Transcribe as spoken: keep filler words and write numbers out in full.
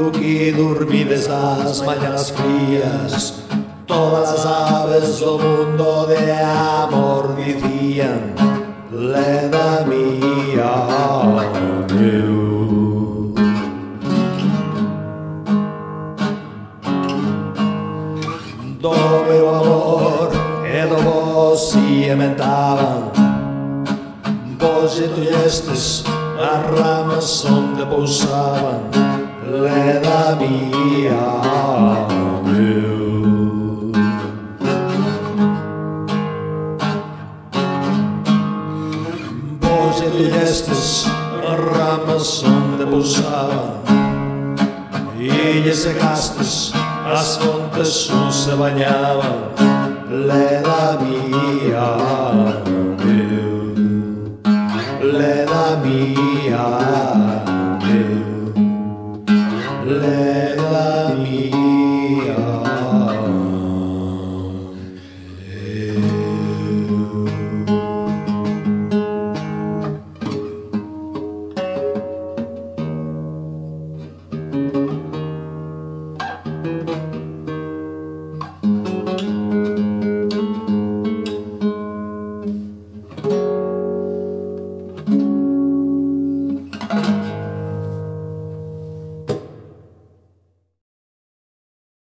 tú que dormides las mañanas frías, todas las aves del mundo de amor decían, leda mía, meu. Do meu amor e do vos se ementaban, vos e tu estes as ramas onde pousaban, leda mía, meu. Vos e tu estes as ramas onde pousaban, e lle secastes as fontes onde se bañaban, leda mía, meu. Leda mía, meu.